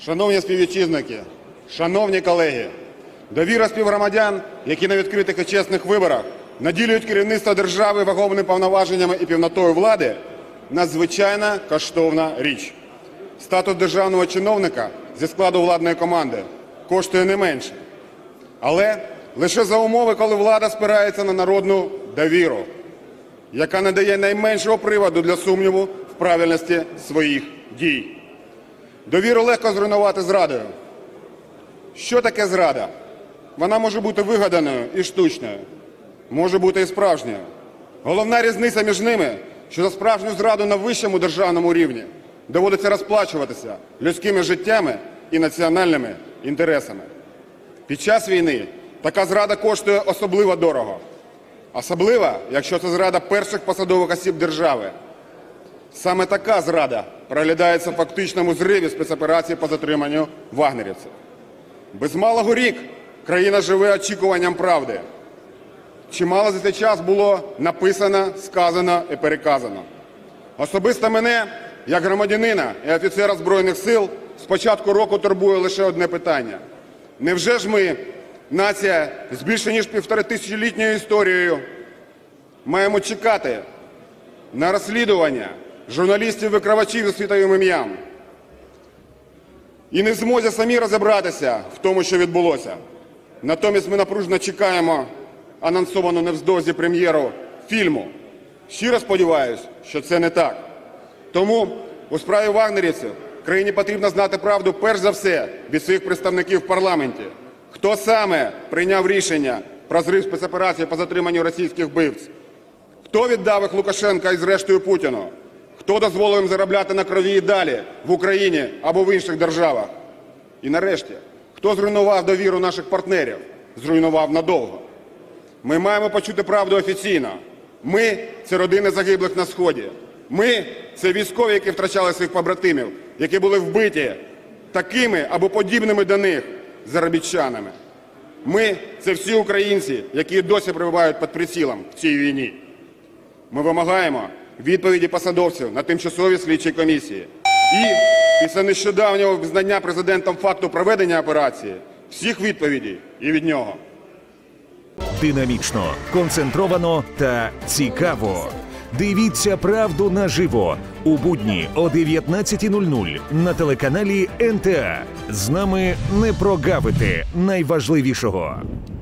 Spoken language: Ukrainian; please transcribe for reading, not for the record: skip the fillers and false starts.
Шановні співвітчизники, шановні колеги, довіра співгромадян, які на відкритих і чесних виборах наділюють керівництво держави вагомими повноваженнями і повнотою влади – надзвичайно коштовна річ. Статус державного чиновника зі складу владної команди коштує не менше. Але лише за умови, коли влада спирається на народну довіру, яка не дає найменшого приводу для сумніву в правильності своїх дій. Довіру легко зруйнувати зрадою. Що таке зрада? Вона може бути вигаданою і штучною, може бути і справжньою. Головна різниця між ними, що за справжню зраду на вищому державному рівні доводиться розплачуватися людськими життями і національними інтересами. Під час війни така зрада коштує особливо дорого. Особливо, якщо це зрада перших посадових осіб держави. Саме така зрада проглядається в фактичному зриві спецоперації по затриманню вагнерівців. Без малого рік країна живе очікуванням правди. Чимало за цей час було написано, сказано і переказано. Особисто мене, як громадянина і офіцера Збройних сил, з початку року турбує лише одне питання. Невже ж ми, нація з більше ніж 1500-літньою історією, маємо чекати на розслідування журналістів-викривачів із світовим ім'ям і не в змозі самі розібратися в тому, що відбулося? Натомість ми напружено чекаємо анонсовану невдовзі прем'єру фільму. Щиро сподіваюся, що це не так. Тому у справі вагнерівців країні потрібно знати правду перш за все від своїх представників в парламенті. Хто саме прийняв рішення про зрив спецоперації по затриманню російських вбивць? Хто віддав їх Лукашенка і зрештою Путіну? Хто дозволив їм заробляти на крові і далі в Україні або в інших державах? І нарешті, хто зруйнував довіру наших партнерів? Зруйнував надовго. Ми маємо почути правду офіційно. Ми – це родини загиблих на Сході. Ми – це військові, які втрачали своїх побратимів, які були вбиті такими або подібними до них заробітчанами. Ми – це всі українці, які досі перебувають під прицілом в цій війні. Ми вимагаємо відповіді посадовців на тимчасовій слідчій комісії. І після нещодавнього визнання президентом факту проведення операції всіх відповідей і від нього. Динамічно, концентровано та цікаво. Дивіться правду наживо у будні о 19:00 на телеканалі НТА. З нами не прогавити найважливішого.